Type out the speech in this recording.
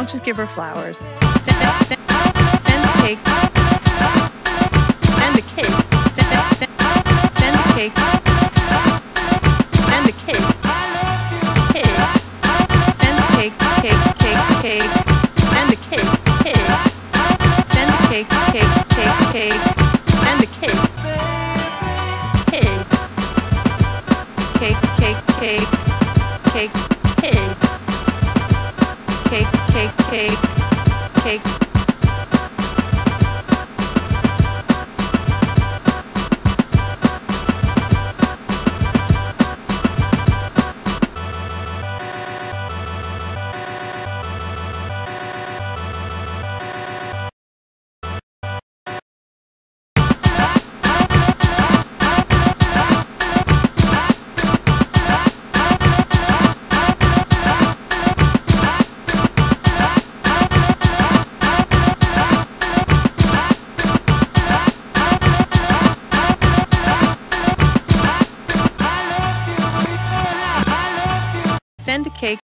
just give her flowers. Send a cake. Send a cake. Send a cake. Send a cake. Send a cake. Send a cake. Cake. Send a cake. Send a cake. Cake. Send a cake. Cake. Send a cake.